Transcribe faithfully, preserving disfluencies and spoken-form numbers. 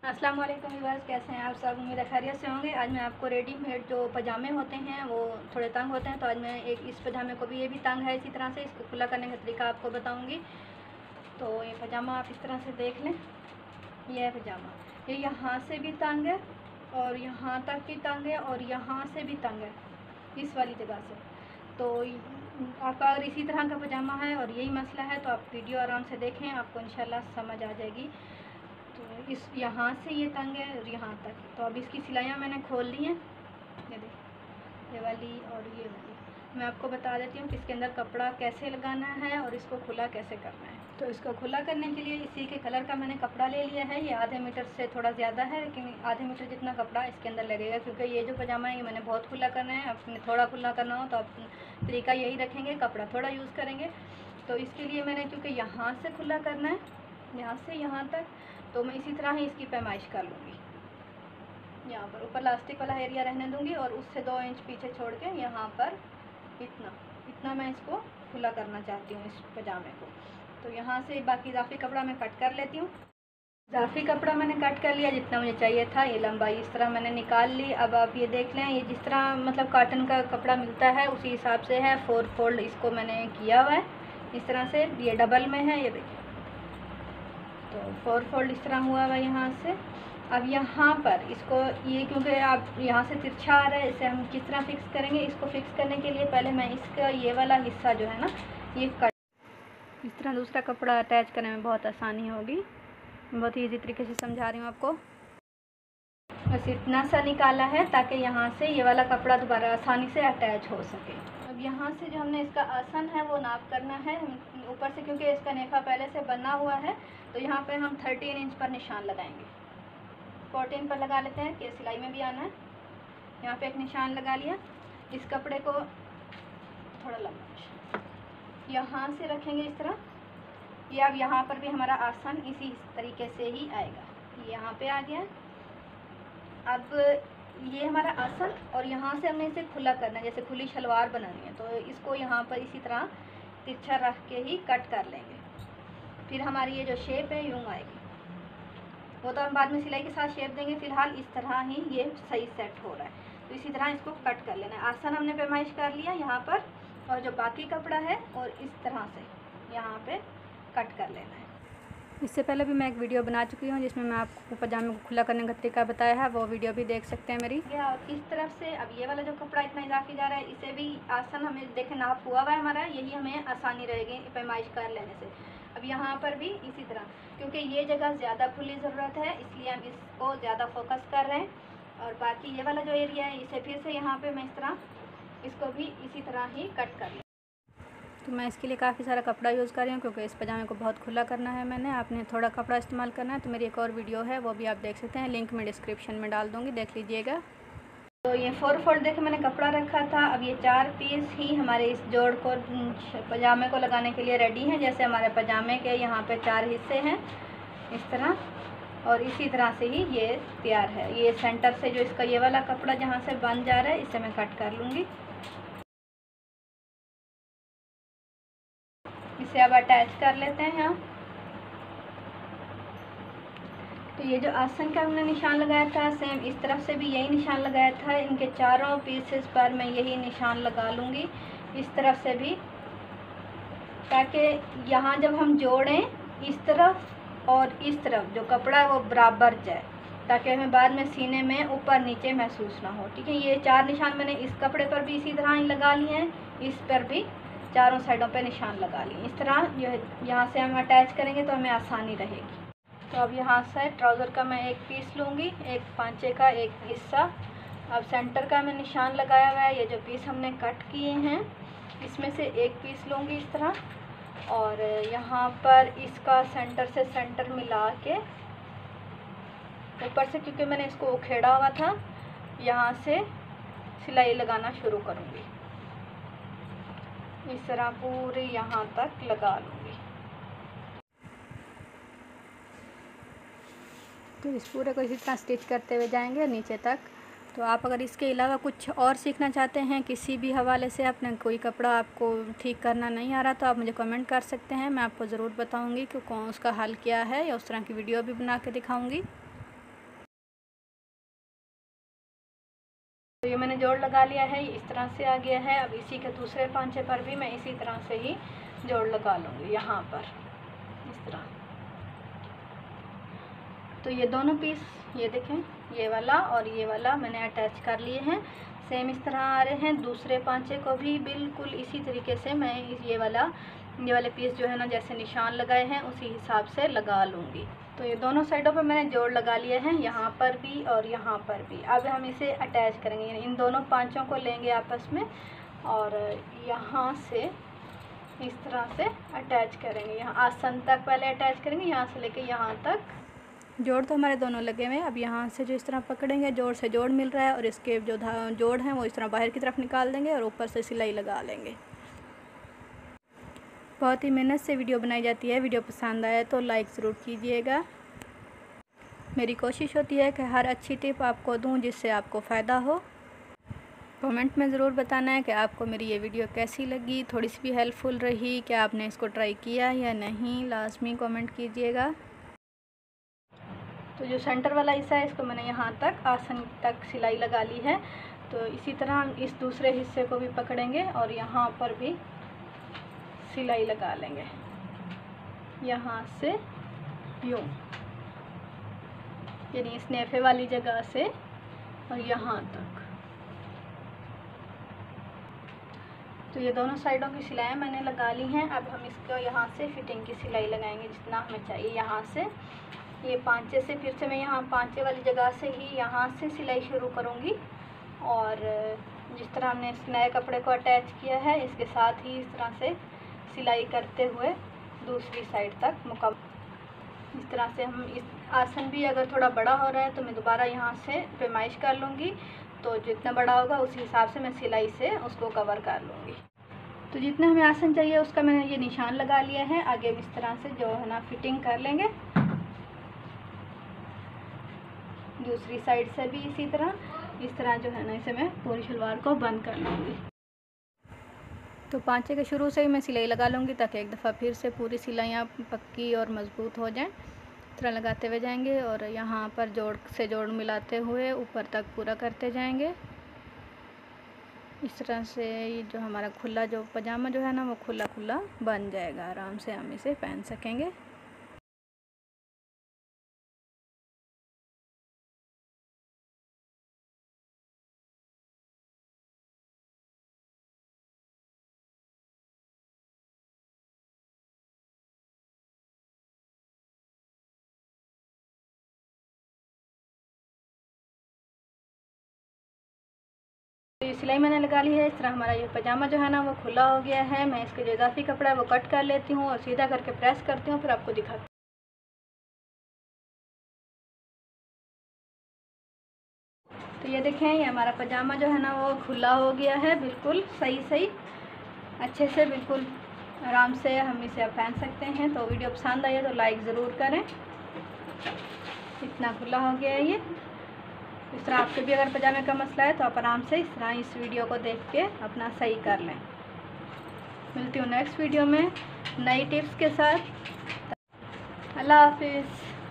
अस्सलाम वालेकुम व्यूअर्स, कैसे हैं आप सब। उम्मीद है खैरियत से होंगे। आज मैं आपको रेडीमेड जो पजामे होते हैं वो थोड़े तंग होते हैं, तो आज मैं एक इस पजामे को भी, ये भी तंग है इसी तरह से, इसको खुला करने का तरीका आपको बताऊंगी। तो ये पजामा आप इस तरह से देख लें। यह है पजामा, ये यहाँ से भी तंग है और यहाँ तक भी तंग है और यहाँ से भी तंग है, इस वाली जगह से। तो आपका अगर इसी तरह का पजामा है और यही मसला है तो आप वीडियो आराम से देखें, आपको इंशाल्लाह समझ आ जाएगी। तो इस यहाँ से ये तंग है और यहाँ तक। तो अब इसकी सिलाइयाँ मैंने खोल ली हैं, ये देखिए, ये वाली और ये वाली। मैं आपको बता देती हूँ कि इसके अंदर कपड़ा कैसे लगाना है और इसको खुला कैसे करना है। तो इसको खुला करने के लिए इसी के कलर का मैंने कपड़ा ले लिया है। ये आधे मीटर से थोड़ा ज़्यादा है, लेकिन आधे मीटर जितना कपड़ा इसके अंदर लगेगा, क्योंकि ये जो पजामा है ये मैंने बहुत खुला करना है। अपने थोड़ा खुला करना हो तो आप तरीका यही रखेंगे, कपड़ा थोड़ा यूज़ करेंगे। तो इसके लिए मैंने, क्योंकि यहाँ से खुला करना है, यहाँ से यहाँ तक, तो मैं इसी तरह ही इसकी पैमाइश कर लूँगी। यहाँ पर ऊपर लास्टिक वाला एरिया रहने दूँगी और उससे दो इंच पीछे छोड़ के यहाँ पर इतना इतना मैं इसको खुला करना चाहती हूँ, इस पजामे को। तो यहाँ से बाकी इजाफी कपड़ा मैं कट कर लेती हूँ। इजाफी कपड़ा मैंने कट कर लिया जितना मुझे चाहिए था। ये लंबाई इस तरह मैंने निकाल ली। अब आप ये देख लें, ये जिस तरह मतलब कॉटन का कपड़ा मिलता है उसी हिसाब से है। फोर फोल्ड इसको मैंने किया हुआ है इस तरह से। ये डबल में है, ये देखिए, तो फोर फोल्ड इस तरह हुआ हुआ यहाँ से। अब यहाँ पर इसको, ये क्योंकि आप यहाँ से तिरछा आ रहा है, इसे हम किस तरह फिक्स करेंगे। इसको फिक्स करने के लिए पहले मैं इसका ये वाला हिस्सा जो है ना, ये कट, इस तरह दूसरा कपड़ा अटैच करने में बहुत आसानी होगी। बहुत ही ईजी तरीके से समझा रही हूँ आपको। बस इतना सा निकाला है ताकि यहाँ से ये वाला कपड़ा दोबारा आसानी से अटैच हो सके। अब यहाँ से जो हमने इसका आसन है वो नाप करना है ऊपर से, क्योंकि इसका नेफा पहले से बना हुआ है। तो यहाँ पे हम थर्टीन इंच पर निशान लगाएंगे। फोर्टीन पर लगा लेते हैं कि सिलाई में भी आना है। यहाँ पे एक निशान लगा लिया। इस कपड़े को थोड़ा लंबा यहाँ से रखेंगे इस तरह। ये अब यहाँ पर भी हमारा आसन इसी तरीके से ही आएगा। ये यहाँ पे आ गया। अब ये हमारा आसन, और यहाँ से हमने इसे खुला करना है, जैसे खुली शलवार बनानी है। तो इसको यहाँ पर इसी तरह तिरछा रख के ही कट कर लेंगे। फिर हमारी ये जो शेप है यूँ आएगी। वो तो हम बाद में सिलाई के साथ शेप देंगे, फिलहाल इस तरह ही ये सही सेट हो रहा है। तो इसी तरह इसको कट कर लेना है। आसन हमने पैमाइश कर लिया यहाँ पर, और जो बाकी कपड़ा है और इस तरह से यहाँ पे कट कर लेना है। इससे पहले भी मैं एक वीडियो बना चुकी हूँ जिसमें मैं आपको पजामे को खुला करने का तरीका बताया है, वो वीडियो भी देख सकते हैं मेरी। और इस तरफ से अब ये वाला जो कपड़ा इतना इजाफी जा रहा है, इसे भी आसन हमें देखें नाप हुआ हुआ है हमारा, यही हमें आसानी रहेगी पैमाइश कर लेने से। अब यहाँ पर भी इसी तरह, क्योंकि ये जगह ज़्यादा खुली ज़रूरत है इसलिए हम इसको ज़्यादा फोकस कर रहे हैं। और बाकी ये वाला जो एरिया है इसे फिर से यहाँ पे मैं इस तरह इसको भी इसी तरह ही कट कर लूँ। तो मैं इसके लिए काफ़ी सारा कपड़ा यूज़ कर रही हूँ, क्योंकि इस पजामे को बहुत खुला करना है मैंने। आपने थोड़ा कपड़ा इस्तेमाल करना है। तो मेरी एक और वीडियो है वो भी आप देख सकते हैं, लिंक मैं डिस्क्रिप्शन में डाल दूँगी, देख लीजिएगा। तो ये फोर फोल्ड देखे मैंने कपड़ा रखा था। अब ये चार पीस ही हमारे इस जोड़ को, पजामे को लगाने के लिए रेडी हैं। जैसे हमारे पजामे के यहाँ पे चार हिस्से हैं इस तरह, और इसी तरह से ही ये तैयार है। ये सेंटर से जो इसका ये वाला कपड़ा जहाँ से बन जा रहा है इसे मैं कट कर लूँगी। इसे अब अटैच कर लेते हैं यहाँ। तो ये जो आसन का हमने निशान लगाया था, सेम इस तरफ से भी यही निशान लगाया था। इनके चारों पीसेस पर मैं यही निशान लगा लूँगी, इस तरफ से भी, ताकि यहाँ जब हम जोड़ें इस तरफ और इस तरफ जो कपड़ा है वो बराबर जाए, ताकि हमें बाद में सीने में ऊपर नीचे महसूस ना हो। ठीक है, ये चार निशान मैंने इस कपड़े पर भी इसी तरह ही लगा लिए हैं, इस पर भी चारों साइडों पे निशान लगा लिए। इस तरह जो है यहाँ से हम अटैच करेंगे तो हमें आसानी रहेगी। तो अब यहाँ से ट्राउज़र का मैं एक पीस लूँगी, एक पांचे का एक हिस्सा। अब सेंटर का मैं निशान लगाया हुआ है, ये जो पीस हमने कट किए हैं इसमें से एक पीस लूँगी इस तरह, और यहाँ पर इसका सेंटर से सेंटर मिला के ऊपर से, क्योंकि मैंने इसको उखेड़ा हुआ था, यहाँ से सिलाई लगाना शुरू करूँगी। इस तरह पूरे यहाँ तक लगा लूँगी। तो इस पूरे को इसी तरह स्टिच करते हुए जाएंगे नीचे तक। तो आप अगर इसके अलावा कुछ और सीखना चाहते हैं किसी भी हवाले से, अपना कोई कपड़ा आपको ठीक करना नहीं आ रहा, तो आप मुझे कमेंट कर सकते हैं। मैं आपको ज़रूर बताऊंगी कि कौन उसका हल क्या है, या उस तरह की वीडियो भी बना के दिखाऊंगी। तो ये मैंने जोड़ लगा लिया है, इस तरह से आ गया है। अब इसी के दूसरे पांचे पर भी मैं इसी तरह से ही जोड़ लगा लूँगी, यहाँ पर इस तरह। तो ये दोनों पीस, ये देखें, ये वाला और ये वाला मैंने अटैच कर लिए हैं, सेम इस तरह आ रहे हैं। दूसरे पांचे को भी बिल्कुल इसी तरीके से मैं ये वाला ये वाले पीस जो है ना, जैसे निशान लगाए हैं उसी हिसाब से लगा लूँगी। तो ये दोनों साइडों पे मैंने जोड़ लगा लिए हैं, यहाँ पर भी और यहाँ पर भी। अब हम इसे अटैच करेंगे, यानी इन दोनों पांचों को लेंगे आपस में और यहाँ से इस तरह से अटैच करेंगे। यहाँ आसन तक पहले अटैच करेंगे, यहाँ से लेके यहाँ तक। जोड़ तो हमारे दोनों लगे हुए हैं। अब यहाँ से जो इस तरह पकड़ेंगे, जोड़ से जोड़ मिल रहा है और इसके जो जोड़ हैं वो इस तरह बाहर की तरफ निकाल देंगे और ऊपर से सिलाई लगा लेंगे। बहुत ही मेहनत से वीडियो बनाई जाती है। वीडियो पसंद आए तो लाइक ज़रूर कीजिएगा। मेरी कोशिश होती है कि हर अच्छी टिप आपको दूं जिससे आपको फ़ायदा हो। कमेंट में ज़रूर बताना है कि आपको मेरी ये वीडियो कैसी लगी, थोड़ी सी भी हेल्पफुल रही, क्या आपने इसको ट्राई किया या नहीं, लाजमी कमेंट कीजिएगा। तो जो सेंटर वाला हिस्सा है इसको मैंने यहाँ तक आसन तक सिलाई लगा ली है। तो इसी तरह हम इस दूसरे हिस्से को भी पकड़ेंगे और यहाँ पर भी सिलाई लगा लेंगे, यहाँ से यूँ, यानी इस नेफे वाली जगह से और यहाँ तक। तो ये दोनों साइडों की सिलाइयाँ मैंने लगा ली हैं। अब हम इसको यहाँ से फिटिंग की सिलाई लगाएंगे जितना हमें चाहिए। यहाँ से ये पांचे से फिर से मैं यहाँ पांचे वाली जगह से ही यहाँ से सिलाई शुरू करूँगी और जिस तरह हमने इस नए कपड़े को अटैच किया है इसके साथ ही इस तरह से सिलाई करते हुए दूसरी साइड तक मुकम्मल। इस तरह से हम इस आसन भी अगर थोड़ा बड़ा हो रहा है तो मैं दोबारा यहाँ से पैमाइश कर लूँगी, तो जितना बड़ा होगा उसी हिसाब से मैं सिलाई से उसको कवर कर लूँगी। तो जितना हमें आसन चाहिए उसका मैंने ये निशान लगा लिया है। आगे इस तरह से जो है ना फिटिंग कर लेंगे, दूसरी साइड से भी इसी तरह इस तरह जो है ना इसे मैं पूरी शलवार को बंद कर लूँगी। तो पांचे के शुरू से ही मैं सिलाई लगा लूँगी ताकि एक दफ़ा फिर से पूरी सिलाइयाँ पक्की और मज़बूत हो जाएं। इस तरह लगाते हुए जाएंगे और यहाँ पर जोड़ से जोड़ मिलाते हुए ऊपर तक पूरा करते जाएंगे। इस तरह से ये जो हमारा खुला जो पजामा जो है ना वो खुला खुला बन जाएगा, आराम से हम इसे पहन सकेंगे। तो ये सिलाई मैंने लगा ली है। इस तरह हमारा ये पजामा जो है ना वो खुला हो गया है। मैं इसके जो इजाफी कपड़ा है वो कट कर लेती हूँ और सीधा करके प्रेस करती हूँ, फिर आपको दिखाती हूँ। तो ये देखें, ये हमारा पजामा जो है ना वो खुला हो गया है, बिल्कुल सही सही अच्छे से, बिल्कुल आराम से हम इसे अब पहन सकते हैं। तो वीडियो पसंद आई है तो लाइक ज़रूर करें। इतना खुला हो गया है ये। इस तरह आपके भी अगर पजामे का मसला है तो आप आराम से इस तरह इस वीडियो को देख के अपना सही कर लें। मिलती हूँ नेक्स्ट वीडियो में नई टिप्स के साथ। अल्लाह हाफिज़।